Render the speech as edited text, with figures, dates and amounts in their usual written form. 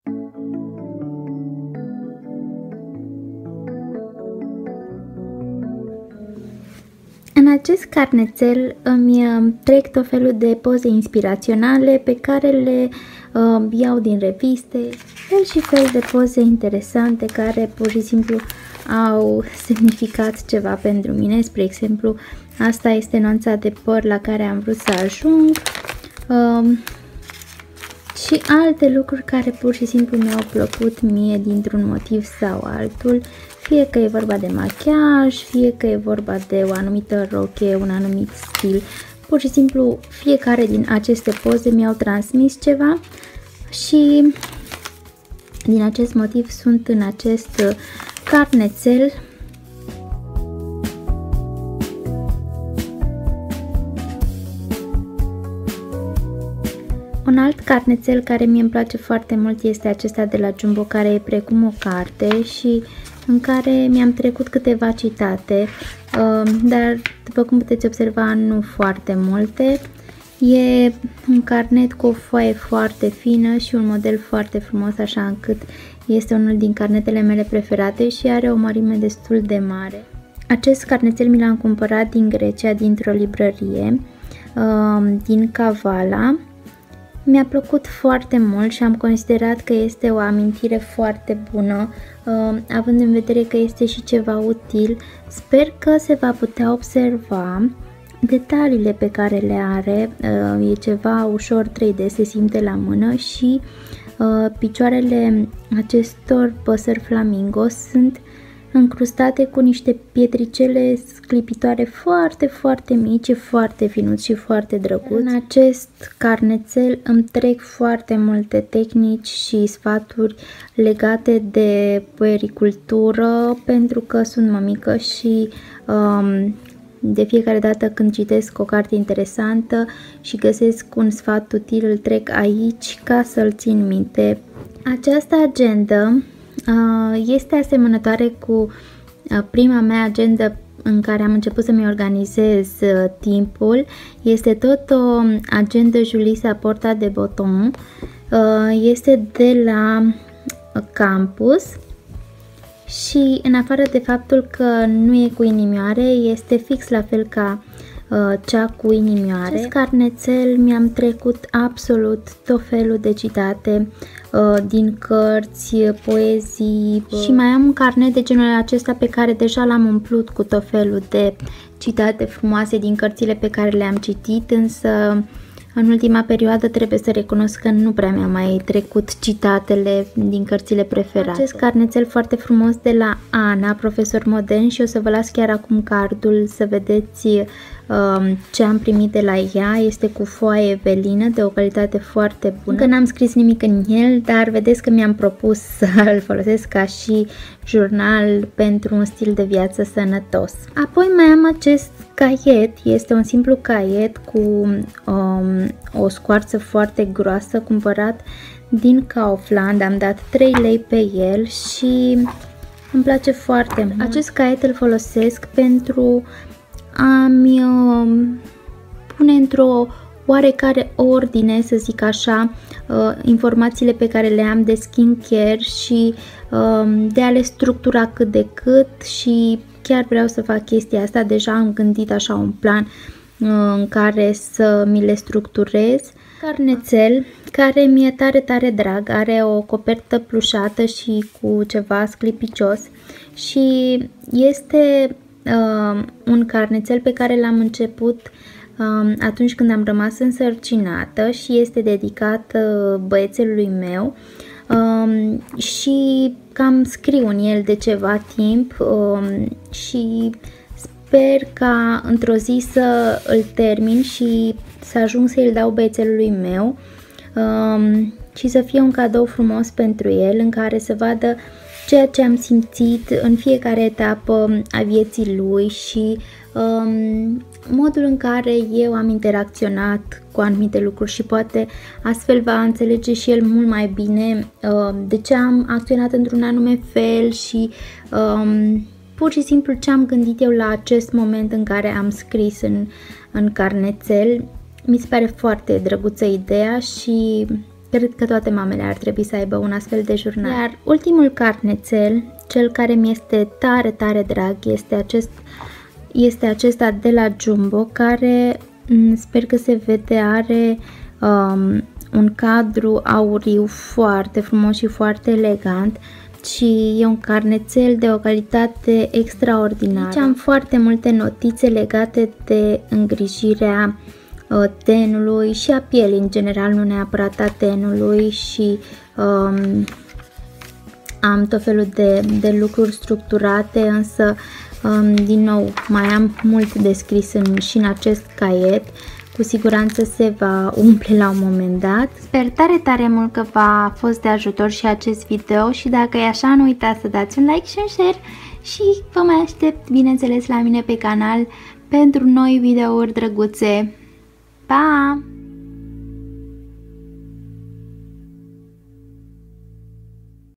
În acest carnețel îmi trec tot felul de poze inspiraționale pe care le iau din reviste, fel și fel de poze interesante care pur și simplu au semnificat ceva pentru mine. Spre exemplu, asta este nuanța de păr la care am vrut să ajung și alte lucruri care pur și simplu mi-au plăcut mie dintr-un motiv sau altul. Fie că e vorba de machiaj, fie că e vorba de o anumită rochie, un anumit stil. Pur și simplu fiecare din aceste poze mi-au transmis ceva și din acest motiv sunt în acest carnețel. Un alt carnețel care mie îmi place foarte mult este acesta de la Jumbo, care e precum o carte și în care mi-am trecut câteva citate, dar după cum puteți observa nu foarte multe. E un carnet cu o foaie foarte fină și un model foarte frumos, așa încât este unul din carnetele mele preferate și are o mărime destul de mare. Acest carnețel mi l-am cumpărat din Grecia, dintr-o librărie din Kavala. Mi-a plăcut foarte mult și am considerat că este o amintire foarte bună, având în vedere că este și ceva util. Sper că se va putea observa detaliile pe care le are, e ceva ușor 3D, se simte la mână și picioarele acestor păsări flamingo sunt încrustate cu niște pietricele sclipitoare foarte, foarte mici, foarte finuți și foarte drăguți. În acest carnețel îmi trec foarte multe tehnici și sfaturi legate de puericultură, pentru că sunt mămică și de fiecare dată când citesc o carte interesantă și găsesc un sfat util, îl trec aici ca să-l țin minte. Această agendă este asemănătoare cu prima mea agendă în care am început să-mi organizez timpul. Este tot o agendă Julissa Porta de Botton. Este de la Campus și în afară de faptul că nu e cu inimioare, este fix la fel ca cea cu inimioare. Acest carnețel mi-am trecut absolut tot felul de citate din cărți, poezii și mai am un carnet de genul acesta pe care deja l-am umplut cu tot felul de citate frumoase din cărțile pe care le-am citit, însă în ultima perioadă trebuie să recunosc că nu prea mi-am mai trecut citatele din cărțile preferate. Acest carnețel foarte frumos de la Ana, profesor modern, și o să vă las chiar acum cardul să vedeți ce am primit de la ea. Este cu foaie velină de o calitate foarte bună. Încă n-am scris nimic în el, dar vedeți că mi-am propus să îl folosesc ca și jurnal pentru un stil de viață sănătos. Apoi mai am acest caiet, este un simplu caiet cu o scoarță foarte groasă, cumpărat din Kaufland, am dat 3 lei pe el și îmi place foarte mult. Acest caiet îl folosesc pentru a-mi pune într-o oarecare ordine, să zic așa, informațiile pe care le am de skincare și de a le structura cât de cât, și chiar vreau să fac chestia asta. Deja am gândit așa un plan în care să mi le structurez. Carnețel care mi-e tare, tare drag, are o copertă plușată și cu ceva sclipicios și este un carnețel pe care l-am început atunci când am rămas însărcinată și este dedicat băiețelului meu și cam scriu în el de ceva timp și sper ca într-o zi să îl termin și să ajung să îl dau băiețelului meu și să fie un cadou frumos pentru el, în care să vadă ceea ce am simțit în fiecare etapă a vieții lui și modul în care eu am interacționat cu anumite lucruri, și poate astfel va înțelege și el mult mai bine de ce am acționat într-un anume fel și pur și simplu ce am gândit eu la acest moment în care am scris în carnețel. Mi se pare foarte drăguță ideea și Cred că toate mamele ar trebui să aibă un astfel de jurnal. Iar ultimul carnețel, cel care mi este tare, tare drag, este acesta de la Jumbo, care sper că se vede, are un cadru auriu foarte frumos și foarte elegant și e un carnețel de o calitate extraordinară. Aici am foarte multe notițe legate de îngrijirea tenului și a pielii în general, nu neapărat a tenului, și am tot felul de lucruri structurate, însă din nou mai am mult de scris și în acest caiet. Cu siguranță se va umple la un moment dat. Sper tare, tare mult că v-a fost de ajutor și acest video și dacă e așa, nu uitați să dați un like și un share și vă mai aștept, bineînțeles, la mine pe canal pentru noi videouri drăguțe. Pa!